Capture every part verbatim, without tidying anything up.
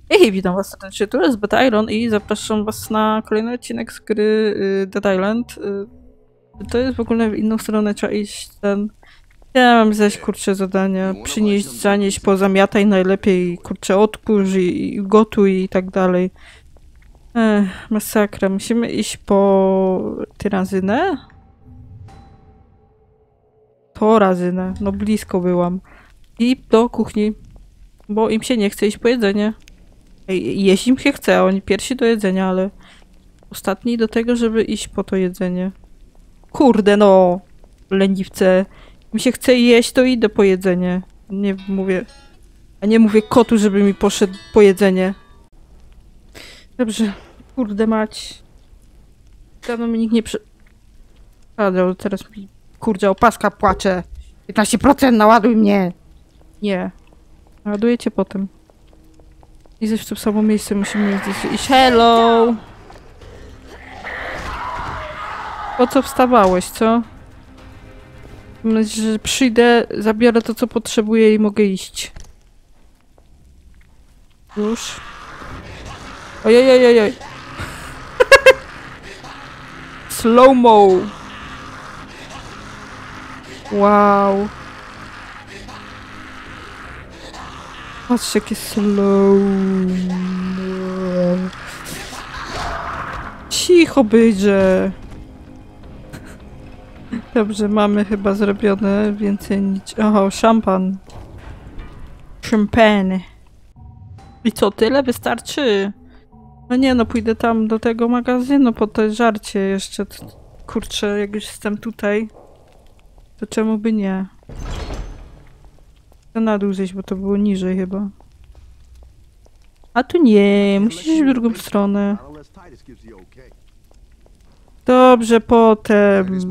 Hej, witam was serdecznie, tu jest Betiron i zapraszam was na kolejny odcinek z gry y, Dead Island. Y, to jest w ogóle w inną stronę, trzeba iść ten... Ja mam zaś kurczę zadania, przynieść, zanieść, pozamiataj najlepiej, kurczę odkurz i, i gotuj i tak dalej. Ech, masakra, musimy iść po tyrazynę? Torazynę, no blisko byłam. I do kuchni, bo im się nie chce iść po jedzenie. Jeść im się chce, oni pierwsi do jedzenia, ale ostatni do tego, żeby iść po to jedzenie. Kurde no, leniwce. Mi się chce jeść, to idę po jedzenie. Nie mówię... A nie mówię kotu, żeby mi poszedł po jedzenie. Dobrze. Kurde mać. Dawno mi nikt nie przy... A, teraz mi... Kurde, opaska płacze. piętnaście procent naładuj mnie! Nie. Naładuję cię potem. I ze w to samo miejsce musimy gdzieś iść. Hello! Po co wstawałeś, co? Myślę, że przyjdę, zabiorę to, co potrzebuję i mogę iść. Już. Ojej, ojej, ojej. Slow-mo. Wow. Patrz, jakie slow. Cicho będzie. Dobrze, mamy chyba zrobione więcej niż... Oho, szampan. Szampany. I co, tyle wystarczy? No nie, no pójdę tam do tego magazynu po to żarcie jeszcze. Kurczę, jak już jestem tutaj, to czemu by nie? To na dół zejść, bo to było niżej chyba. A tu nie, musisz iść w drugą stronę. Dobrze, potem.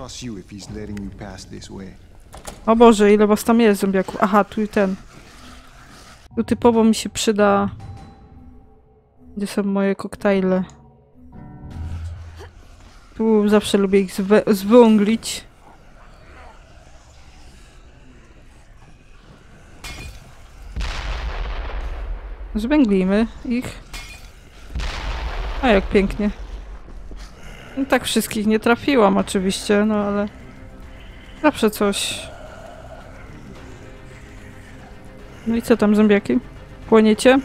O Boże, ile was tam jest, zombiaków. Aha, tu i ten. Tu typowo mi się przyda... Gdzie są moje koktajle? Tu zawsze lubię ich zwąglić. Zwęglimy ich. A jak pięknie. No tak wszystkich nie trafiłam oczywiście, no ale... Zawsze coś. No i co tam, zombiaki? Płoniecie?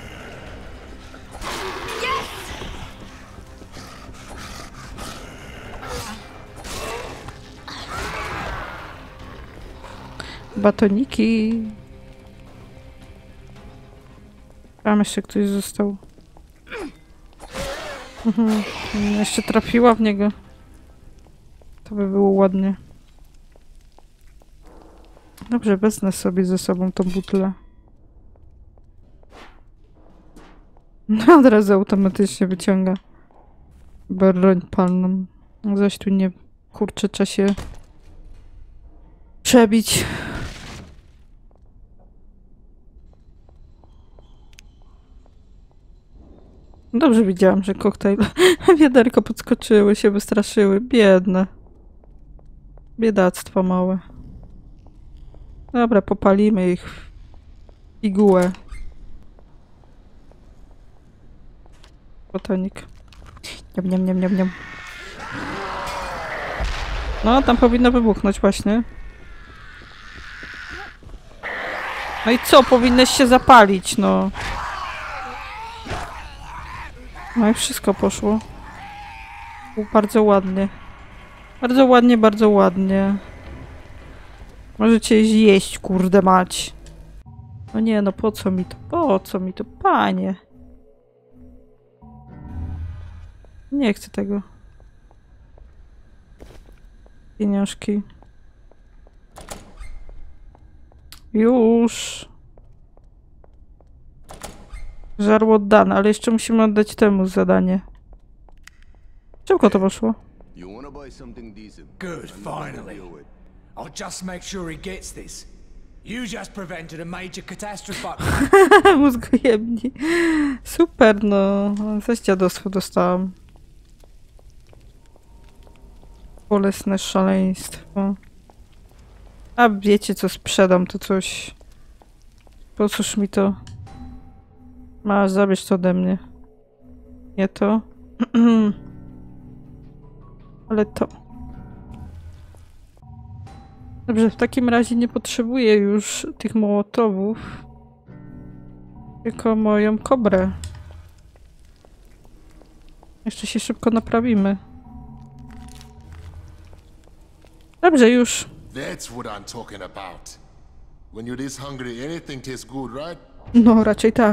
Batoniki. Tam jeszcze ktoś został. Mhm. Jeszcze trafiła w niego. To by było ładnie. Dobrze, wezmę sobie ze sobą tą butlę. No od razu automatycznie wyciąga broń palną. Zaś tu nie... Kurczę, trzeba się przebić. Dobrze widziałam, że koktajl... Wiaderko podskoczyły, się wystraszyły. Biedne. Biedactwo małe. Dobra, popalimy ich w pigułę. Botanik. Niam, niam, niam, niam, niam. No, tam powinno wybuchnąć właśnie. No i co? Powinnaś się zapalić, no. No i wszystko poszło. Bardzo ładnie. Bardzo ładnie, bardzo ładnie. Możecie jeść, kurde mać. No nie, no po co mi to? Po co mi to, panie? Nie chcę tego. Pieniążki. Już. Żarło oddane, ale jeszcze musimy oddać temu zadanie. Czemu to poszło? Good, finally. I'll just make sure he gets this. You just prevented a major catastrophe. Mózgojebni. Super, no. Zaś dziadostwo dostałam. Bolesne szaleństwo. A wiecie co sprzedam, to coś... Po cóż mi to... Masz, zabierz to ode mnie. Nie to. Ale to. Dobrze, w takim razie nie potrzebuję już tych mołotowów. Tylko moją kobrę. Jeszcze się szybko naprawimy. Dobrze, już. That's what I'm talking about. When you're this hungry, anything tastes good, right? No, raczej tak.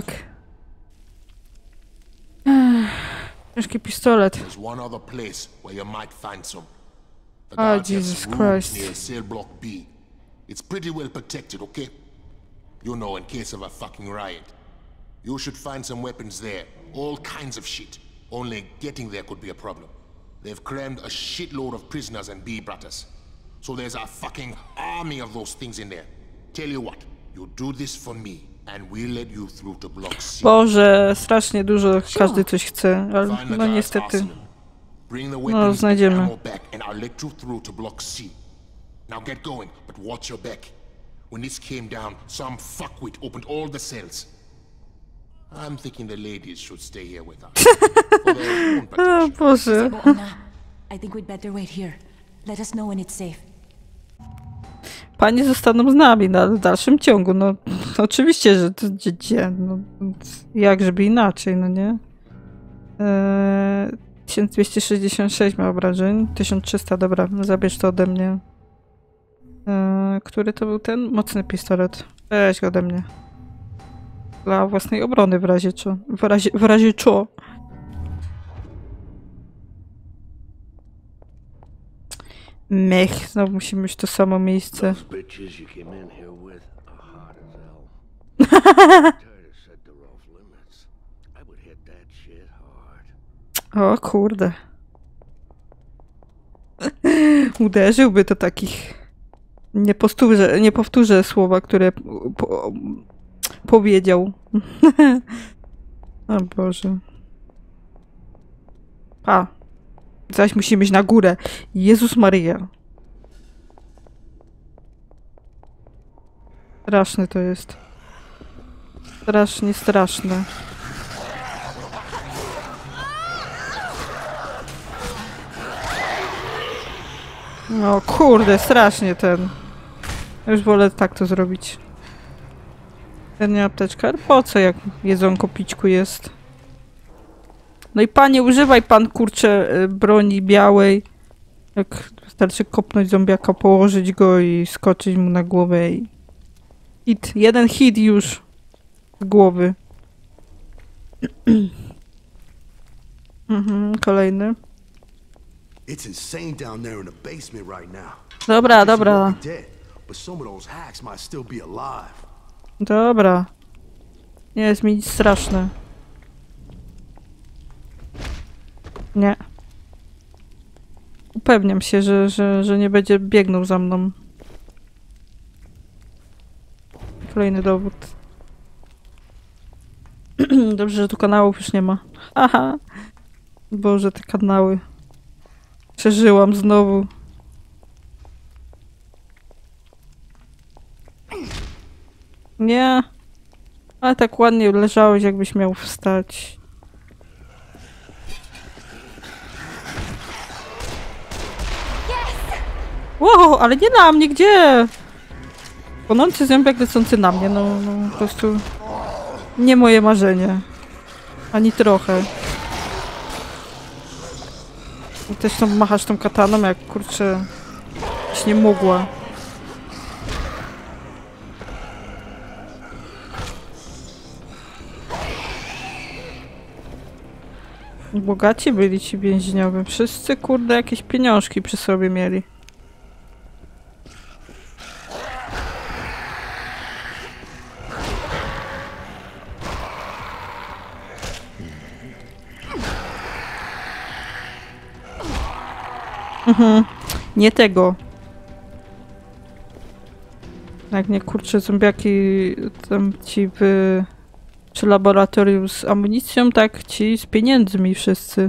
Ech, ciężki pistolet. There's one other place where you might find some. The Oh, guards have Jesus some rooms Christ. near cell block B. It's pretty well protected, okay? You know, in case of a fucking riot. You should find some weapons there. All kinds of shit. Only getting there could be a problem. They've crammed a shitload of prisoners and B brothers. So there's a fucking army of those things in there. Tell you what, you do this for me, and we'll let you through to Block C. Boże, strasznie dużo, każdy coś chce, ale Find the no guy's niestety. arsenal. Bring the No, weapons and znajdziemy. ammo back, and I'll let you through to Block C. Now get going, but watch your back. When this came down, some fuckwit opened all the cells. I'm thinking the ladies should stay here with us. For their own O protection. Boże. Go, Anna. I think we'd better wait here. Let us know when it's safe. Panie zostaną z nami na w dalszym ciągu, no oczywiście, że to gdzie, no jak żeby inaczej, no nie? Eee, tysiąc dwieście sześćdziesiąt sześć ma obrażeń, tysiąc trzysta, dobra, zabierz to ode mnie. Eee, który to był ten? Mocny pistolet. Weź go ode mnie. Dla własnej obrony w razie czo. W razie, w razie czo. Mech, znowu musimy mieć to samo miejsce. Those bitches you came in here with are hard as hell. Tired said they're off limits. I would hit that shit hard. O kurde. Uderzyłby to takich. Nie powtórzę, nie powtórzę słowa, które po, powiedział. O Boże. A. Zaś musimy iść na górę. Jezus Maryja. Straszne to jest. Strasznie straszne. No kurde, strasznie ten. Już wolę tak to zrobić. Ten nie apteczka, ale po co jak jedzonko pićku jest? No i panie, używaj pan kurczę y, broni białej. Jak wystarczy kopnąć zombiaka, położyć go i skoczyć mu na głowę i... Hit, jeden hit już z głowy. mhm, kolejny. It's insane down there in the basement right now. Dobra, Guess you dobra. won't be dead, but some of those hacks might still be alive. Dobra. Nie jest mi nic straszne. Nie. Upewniam się, że, że, że nie będzie biegnął za mną. Kolejny dowód. Dobrze, że tu kanałów już nie ma. Aha. Boże, te kanały. Przeżyłam znowu. Nie. Ale tak ładnie leżałeś, jakbyś miał wstać. Wow, ale nie na mnie, gdzie? Płonący zębek lecący na mnie, no, no po prostu nie moje marzenie. Ani trochę. I też tam machasz tą kataną, jak kurczę, już nie mogła. Bogaci byli ci więźniowie. Wszyscy, kurde, jakieś pieniążki przy sobie mieli. Mhm. Nie tego. Jak nie kurczę zombiaki tam ci w... przy laboratorium z amunicją, tak ci z pieniędzmi wszyscy.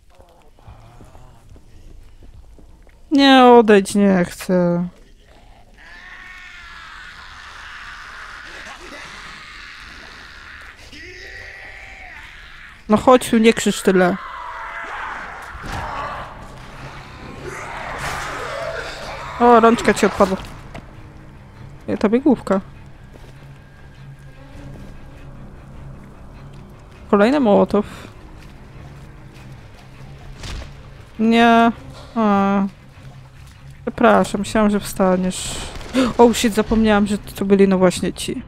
Nie, odejdź, nie chcę. No chodź tu, nie krzycz tyle. O, rączka ci odpadła. Nie, to biegłówka. Kolejny mołotow. Nie. A. Przepraszam, myślałam, że wstaniesz. O, shit, zapomniałam, że to byli no właśnie ci.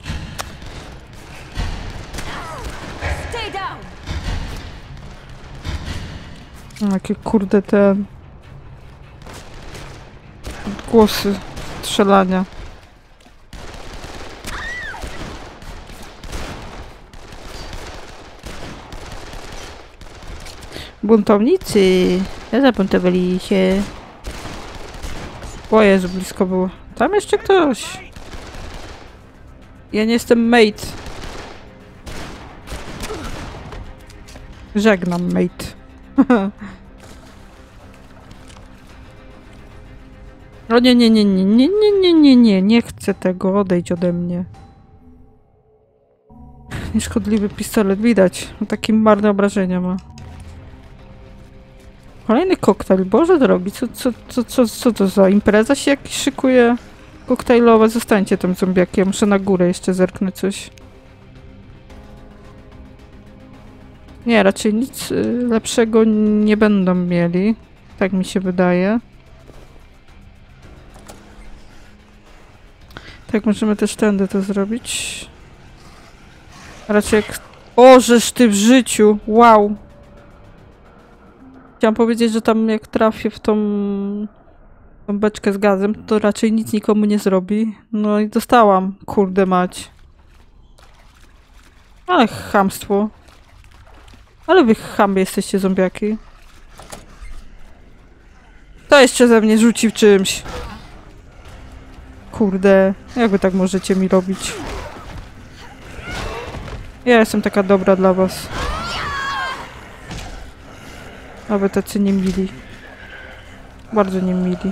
Jakie kurde te głosy strzelania. Buntownicy! Ja zabuntowali się. O Jezu, blisko było. Tam jeszcze ktoś. Ja nie jestem mate. Żegnam, mate. O nie, nie, nie, nie, nie, nie, nie, nie, nie, nie chcę tego, odejdź ode mnie. Nieszkodliwy pistolet, widać. Taki marne obrażenia ma. Kolejny koktajl, Boże drogi, co, co, co, co, co to za impreza się jakiś szykuje koktajlowa? Zostańcie tam zombiaki, ja muszę na górę jeszcze zerknąć coś. Nie, raczej nic y, lepszego nie będą mieli. Tak mi się wydaje. Tak, możemy też tędy to zrobić. Raczej jak... O, żeż ty w życiu! Wow! Chciałam powiedzieć, że tam jak trafię w tą, tą beczkę z gazem, to raczej nic nikomu nie zrobi. No i dostałam. Kurde mać. Ale chamstwo. Ale wy chamy jesteście, zombiaki. To jeszcze ze mnie rzuci w czymś. Kurde. Jak wy tak możecie mi robić? Ja jestem taka dobra dla was. A wy tacy niemili. Bardzo niemili.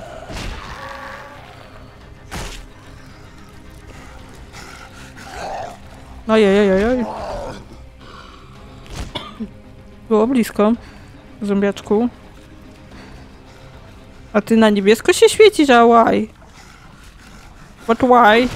Ojej. Było blisko. Zombiaczku. A ty na niebiesko się świecisz, a why? But why?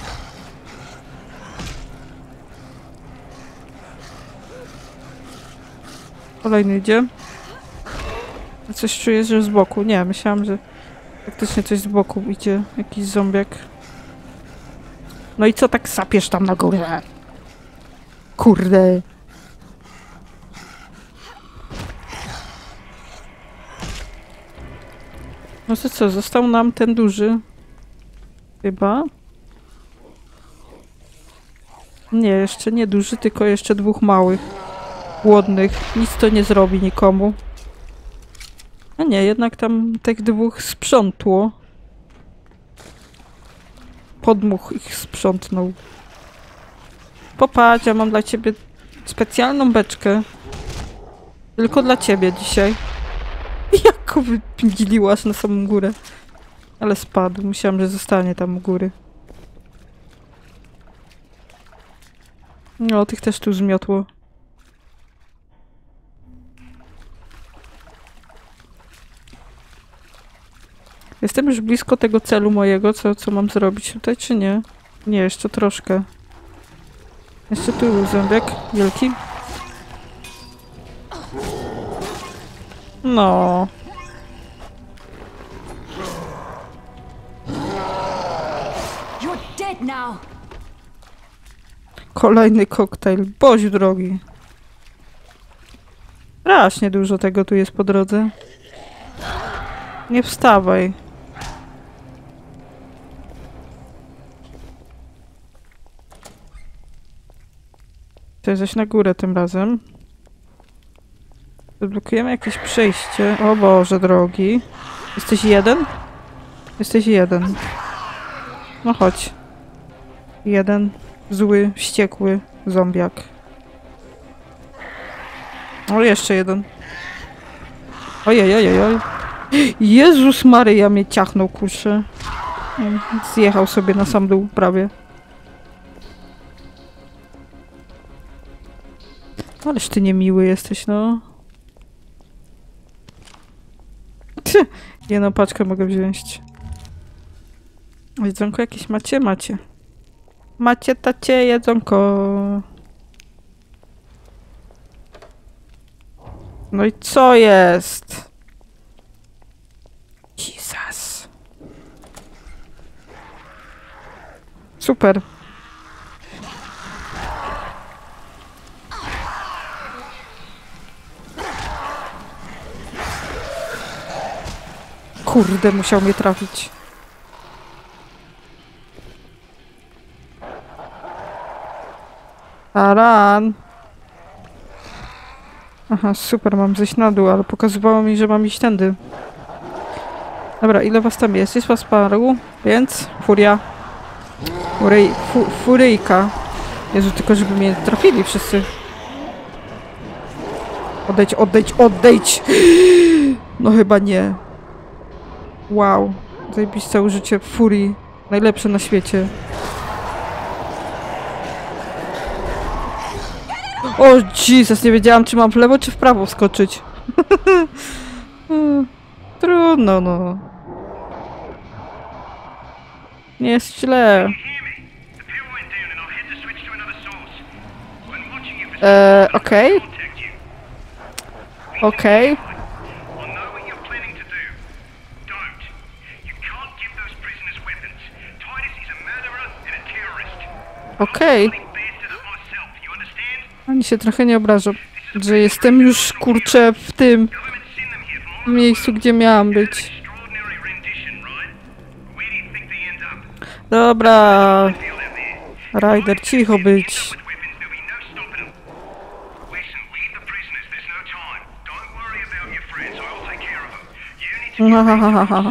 Kolejny idzie. Coś czuję, że z boku. Nie, myślałam, że faktycznie coś z boku idzie. Jakiś zombiak. No i co tak sapiesz tam na górze? Kurde. No to co, został nam ten duży. Chyba. Nie, jeszcze nie duży, tylko jeszcze dwóch małych. Głodnych. Nic to nie zrobi nikomu. A nie, jednak tam tych dwóch sprzątło. Podmuch ich sprzątnął. Popatrz, ja mam dla ciebie specjalną beczkę. Tylko dla ciebie dzisiaj. Jak go wypędziliłaś na samą górę. Ale spadł. Myślałam, że zostanie tam u góry. No, tych też tu zmiotło. Jestem już blisko tego celu mojego, co, co mam zrobić tutaj, czy nie? Nie, jeszcze troszkę. Jeszcze tu był zombiak wielki. No. Kolejny koktajl. Boś drogi. Strasznie dużo tego tu jest po drodze. Nie wstawaj. Chcę zejść na górę tym razem. Zablokujemy jakieś przejście. O Boże drogi. Jesteś jeden? Jesteś jeden. No chodź. Jeden zły, wściekły zombiak. O, jeszcze jeden. Ojej, ojej, ojej. Jezus Maryja mnie ciachnął, kurczę. Zjechał sobie na sam dół prawie. Ależ ty niemiły jesteś, no. Ty. Jedną paczkę mogę wziąć. Jedzonko jakieś macie? Macie. Macie, tacie, jedzonko. No i co jest? Jesus. Super. Kurde, musiał mnie trafić. Taran. Aha, super, mam zejść na dół, ale pokazywało mi, że mam iść tędy. Dobra, ile was tam jest? Jest was paru, więc furia. Fury, fu, furyjka. Jezu, tylko żeby mnie trafili wszyscy. Odejdź, odejdź, odejdź! No chyba nie. Wow. Zajebiste użycie furii. Najlepsze na świecie. O Jesus, nie wiedziałam, czy mam w lewo, czy w prawo skoczyć. Trudno, no. Nie jest źle. Eee, okej. Okay. Okej. Okay. Okej. Okay. Oni się trochę nie obrażą, że jestem już, kurczę, w tym miejscu, gdzie miałam być. Dobra. Ryder, cicho być. Ha, ha, ha, ha, ha.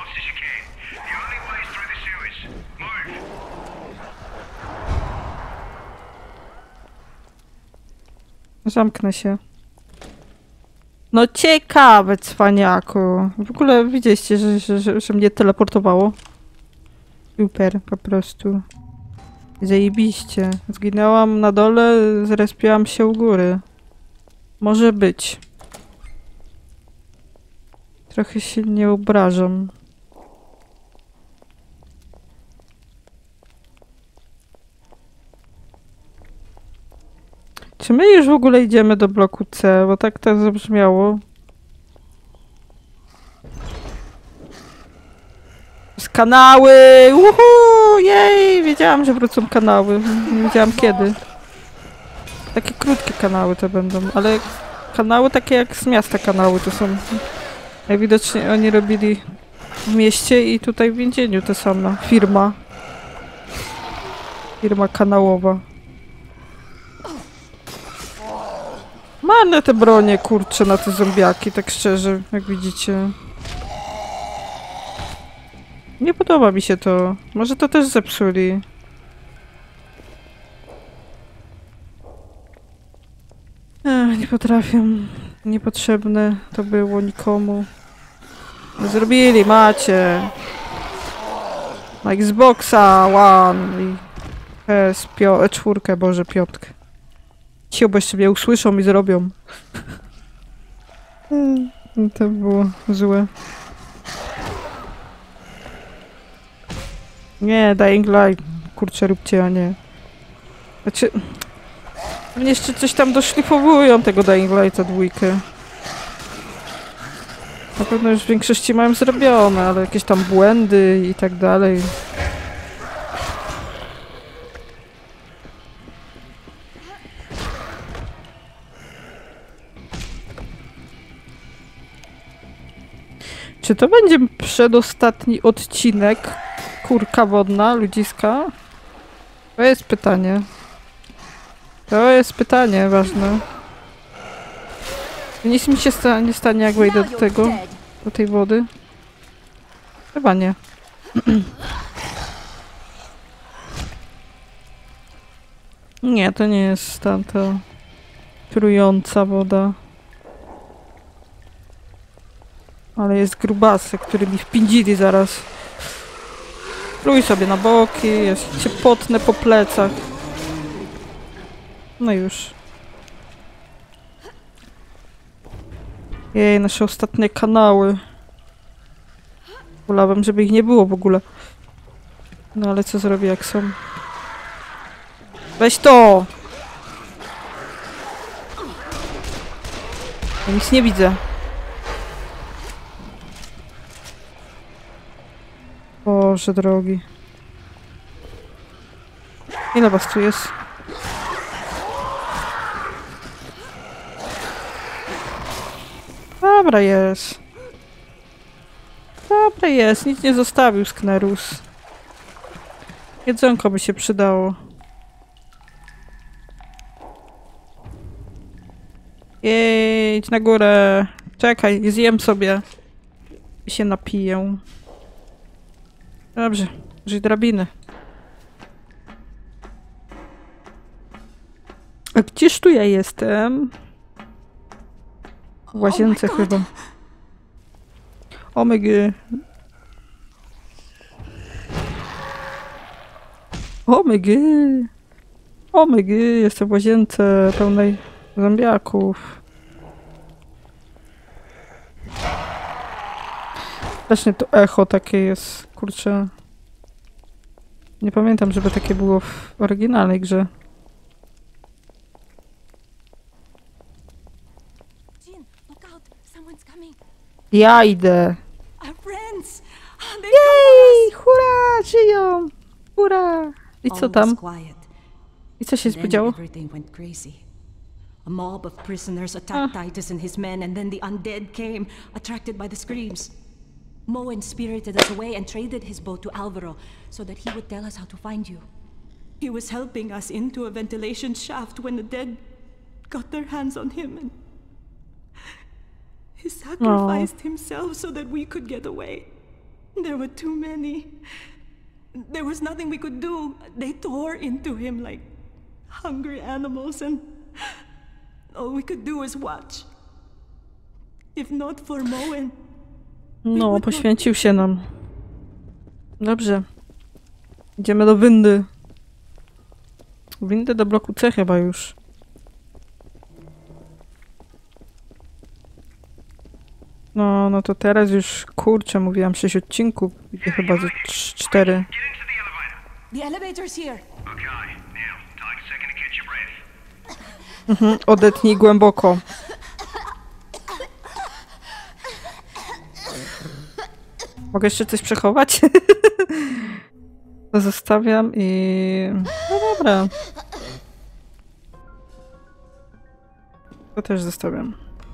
Zamknę się. No ciekawe, cwaniaku. W ogóle widzieliście, że, że, że, że mnie teleportowało? Super, po prostu. Zajebiście. Zginęłam na dole, zrespiłam się u góry. Może być. Trochę się nie obrażam. Czy my już w ogóle idziemy do bloku C? Bo tak to zabrzmiało. Z kanały! Uhu! Jej! Wiedziałam, że wrócą kanały. Nie wiedziałam kiedy. Takie krótkie kanały to będą, ale kanały takie jak z miasta kanały to są. Najwidoczniej oni robili w mieście i tutaj w więzieniu ta sama firma. Firma kanałowa. Marne te bronie, kurczę, na te zombiaki, tak szczerze, jak widzicie. Nie podoba mi się to. Może to też zepsuli. Ech, nie potrafię. Niepotrzebne to było nikomu. Zrobili, macie. Na Xboxa One i P S cztery, Boże, piątkę. Ci bo jeszcze mnie usłyszą i zrobią. To było złe. Nie, Dying Light. Kurczę, róbcie, a nie. Znaczy... Pewnie jeszcze coś tam doszlifowują tego Dying Lighta dwójkę. Na pewno już w większości mają zrobione, ale jakieś tam błędy i tak dalej. Czy to będzie przedostatni odcinek? Kurka wodna, ludziska? To jest pytanie. To jest pytanie ważne. Nic mi się sta nie stanie, jak wejdę do tego, do tej wody. Chyba nie. Nie, to nie jest ta, ta trująca woda. Ale jest grubasy, który mi wpędzili zaraz. Pluj sobie na boki, jest cię potnę po plecach. No już. Jej, nasze ostatnie kanały. Wolałabym, żeby ich nie było w ogóle. No ale co zrobię, jak są? Weź to! Ja nic nie widzę. Boże drogi. Ile was tu jest? Dobra jest. Dobra jest, nic nie zostawił Sknerus. Jedzonko by się przydało. Jedź na górę. Czekaj, zjem sobie. I się napiję. Dobrze, użyj drabiny. A gdzież tu ja jestem? W łazience Oh my God. chyba. Omygy. Omygy. Omygy. Jestem w łazience pełnej zombiaków. Właśnie to echo takie jest, kurczę. Nie pamiętam, żeby takie było w oryginalnej grze. Jean, look out! Someone's coming. Ja idę. Our friends! They Jej! Hurra! Żyją! Hurra! I co All tam? was quiet. I co się Then podziało? everything went crazy. A mob of prisoners attacked Ah. Titus and his men, and then the undead came, attracted by the screams. Moen spirited us away and traded his boat to Alvaro so that he would tell us how to find you. He was helping us into a ventilation shaft when the dead got their hands on him, and he sacrificed himself so that we could get away. There were too many. There was nothing we could do. They tore into him like hungry animals, and all we could do was watch. If not for Moen. No, poświęcił się nam. Dobrze. Idziemy do windy. Windy do bloku C chyba już. No, no to teraz już, kurczę, mówiłam sześć odcinków. Idzie chyba ze trz- cztery. The elevator's here. Okay, now, take a second to catch your breath. Mhm, odetnij głęboko. Mogę jeszcze coś przechować? To zostawiam i... No dobra. To też zostawiam.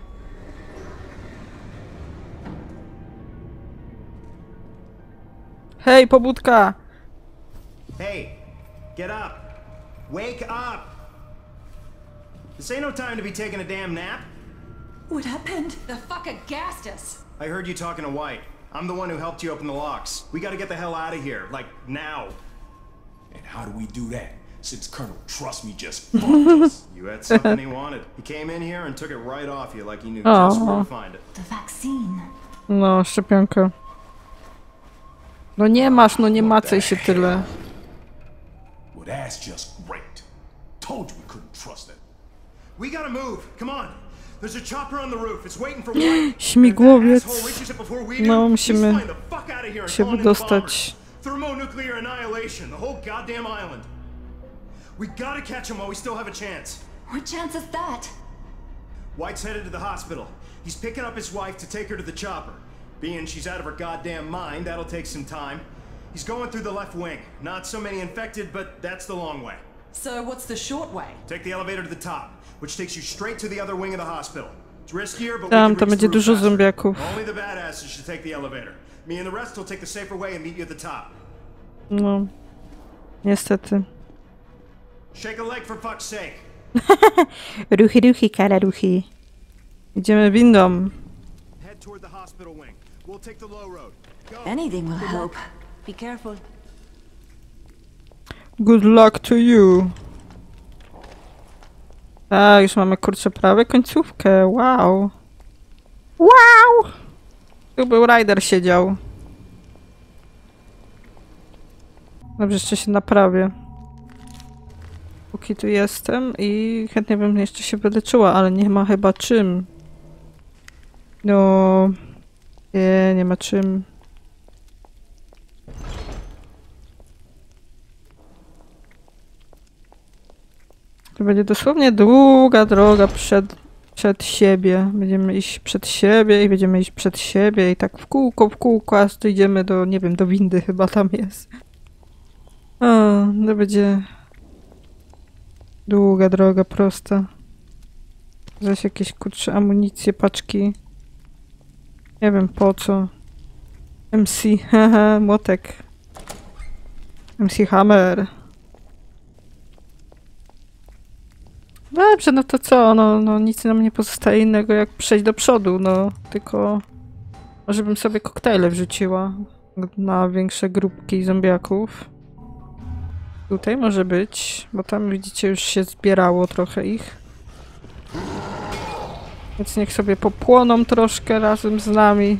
Hej, pobudka! Hey, get up. Wake up. This ain't no time to be taking a damn nap. What happened? The fucker gassed us. I heard you talking to White. I'm the one who helped you open the locks. We gotta get the hell out of here, like now. And how do we do that? Since Colonel Trust Me just fucked us. You had something he wanted. He came in here and took it right off you like he knew Aw. just where to find it. The vaccine. No, szczepionka. No nie masz, no nie macaj się tyle. Well, that's just great. Told you we couldn't trust it. We gotta move. Come on. There's a chopper on the roof. It's waiting for White. Śmigłowiec. If that asshole reaches it before we do, No, he's musimy flying the fuck outta here and się calling in the wydostać. bombers. Thermonuclear annihilation. The whole goddamn island. We gotta catch him while we still have a chance. What chance is that? White's headed to the hospital. He's picking up his wife to take her to the chopper. Being she's out of her goddamn mind, that'll take some time. He's going through the left wing. Not so many infected, but that's the long way. So what's the short way? Take the elevator to the top, which takes you straight to the other wing of the hospital. It's riskier, but we Tam, can tam reach będzie the roof dużo faster. zombiaków. Only the badasses should take the elevator. Me and the rest will take the safer way and meet you at the top. No. Niestety. Shake a leg for fuck's sake. Ruchy, ruchy, kara ruchy. Idziemy windą. Head toward the hospital wing. We'll take the low road. Go. Anything will help. Be careful. Good luck to you. A, już mamy kurczę prawie końcówkę. Wow. Wow! Tu był Ryder siedział. Dobrze, jeszcze się naprawię. Póki tu jestem i chętnie bym jeszcze się wyleczyła, ale nie ma chyba czym. No... Nie, nie ma czym. To będzie dosłownie długa droga przed, przed siebie. Będziemy iść przed siebie i będziemy iść przed siebie i tak w kółko, w kółko, aż dojdziemy do, nie wiem, do windy chyba tam jest. O, to będzie długa droga, prosta. Zaś jakieś kurcze amunicje, paczki. Nie wiem po co. M C, haha, młotek. M C Hammer. Dobrze, no to co? No, no nic nam nie pozostaje innego jak przejść do przodu, no. Tylko może bym sobie koktajle wrzuciła na większe grupki zombiaków. Tutaj może być, bo tam widzicie już się zbierało trochę ich. Więc niech sobie popłoną troszkę razem z nami.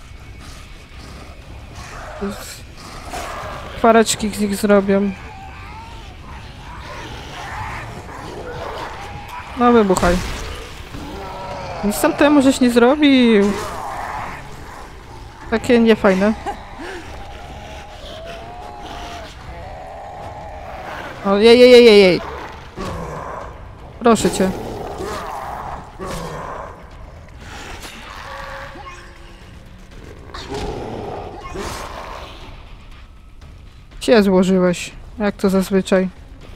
Kwareczki z nich zrobią. No wybuchaj. Nic tam temu żeś nie zrobił. Takie niefajne. O, jej, jej, jej, jej. Proszę cię. Się złożyłeś, jak to zazwyczaj.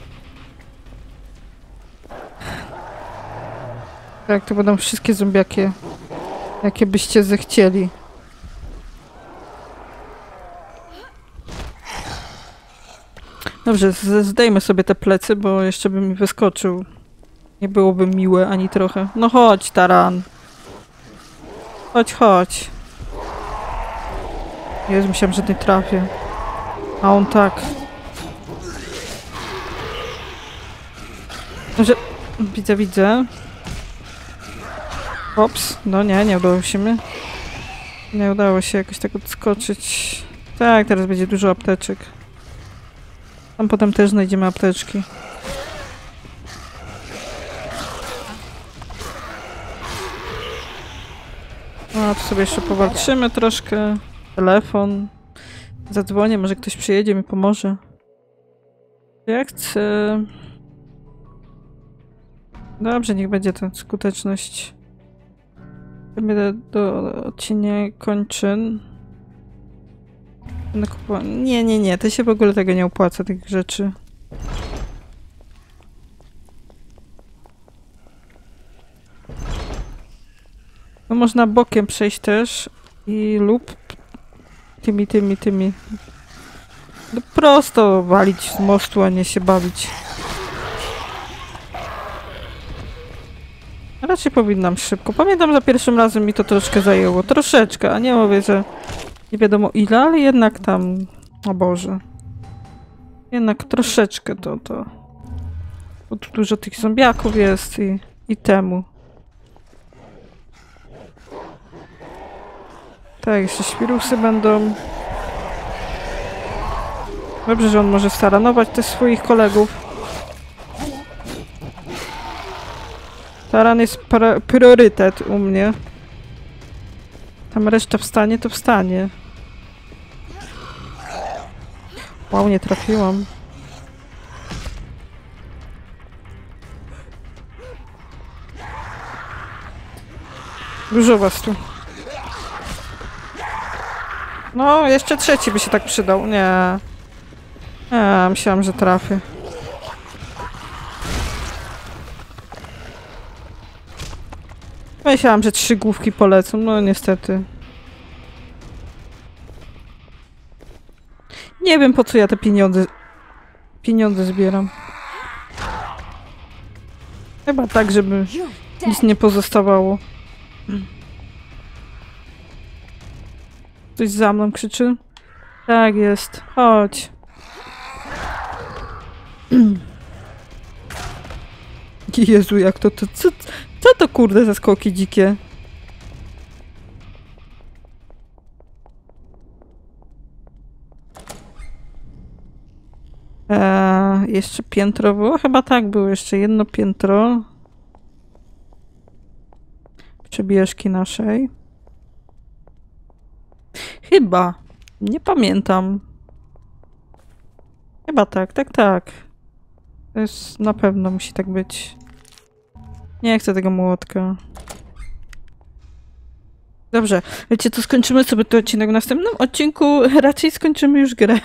Tak, to będą wszystkie zombiaki, jakie byście zechcieli. Dobrze, zdejmę sobie te plecy, bo jeszcze bym mi wyskoczył. Nie byłoby miłe ani trochę. No chodź, taran. Chodź, chodź. Jezu, myślałam, że nie trafię. A on tak. Że... Widzę, widzę. Ops, no nie, nie udało się mi. Nie udało się jakoś tak odskoczyć. Tak, teraz będzie dużo apteczek. Tam potem też znajdziemy apteczki. No, tu sobie jeszcze powalczymy troszkę. Telefon. Zadzwonię, może ktoś przyjedzie, mi pomoże. Ja chcę... Dobrze, niech będzie ta skuteczność. Będę do odcienia kończyn. Będę kupować... Nie, nie, nie, to się w ogóle tego nie opłaca, tych rzeczy. No można bokiem przejść też i lub tymi, tymi, tymi. No prosto walić z mostu, a nie się bawić. Raczej powinnam szybko. Pamiętam, za pierwszym razem mi to troszkę zajęło. Troszeczkę, a nie mówię, że nie wiadomo ile, ale jednak tam... O Boże. Jednak troszeczkę to... to... Bo tu dużo tych zombiaków jest i, i temu. Tak, jeszcze świrusy będą. Dobrze, że on może staranować też swoich kolegów. Taran jest priorytet u mnie. Tam reszta wstanie, to wstanie. Wow, nie trafiłam. Dużo was tu. No, jeszcze trzeci by się tak przydał. Nie. Nie, myślałam, że trafię. Myślałam, że trzy główki polecą. No, niestety. Nie wiem, po co ja te pieniądze... Pieniądze zbieram. Chyba tak, żeby nic nie pozostawało. Ktoś za mną krzyczy? Tak jest. Chodź. Jezu, jak to... to co, co to kurde za skoki dzikie? Eee, jeszcze piętro było? Chyba tak było. Jeszcze jedno piętro. Przebieżki naszej. Chyba. Nie pamiętam. Chyba tak, tak, tak. To jest na pewno musi tak być. Nie chcę tego młotka. Dobrze, wiecie co, skończymy sobie ten odcinek w następnym odcinku. Raczej skończymy już grę.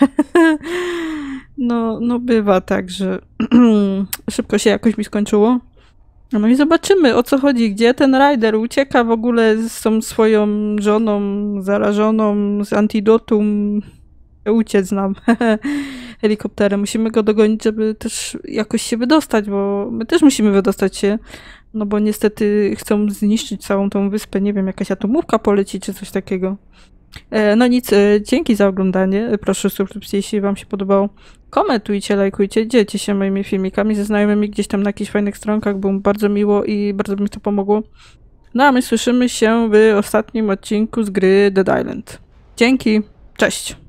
No, no bywa tak, że szybko się jakoś mi skończyło. No i zobaczymy, o co chodzi, gdzie ten Ryder ucieka w ogóle z tą swoją żoną zarażoną z antidotum. Uciec nam helikopterem. Musimy go dogonić, żeby też jakoś się wydostać, bo my też musimy wydostać się, no bo niestety chcą zniszczyć całą tą wyspę. Nie wiem, jakaś atomówka poleci, czy coś takiego. E, no nic, e, dzięki za oglądanie. Proszę subskrypcję, jeśli wam się podobało. Komentujcie, lajkujcie, dzielcie się moimi filmikami ze znajomymi gdzieś tam na jakichś fajnych stronkach, było mi bardzo miło i bardzo mi to pomogło. No a my słyszymy się w ostatnim odcinku z gry Dead Island. Dzięki, cześć!